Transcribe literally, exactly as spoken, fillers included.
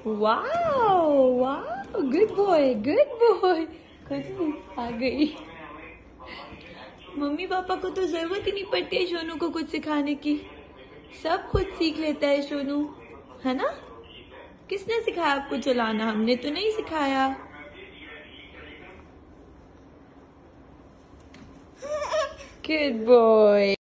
Wow wow, good boy good boy. खुशबू आ गई। मम्मी पापा को तो जरूरत ही नहीं पड़ती है सोनू को कुछ सिखाने की, सब खुद सीख लेता है सोनू, है ना? किसने सिखाया आपको चलाना? हमने तो नहीं सिखाया। Good boy.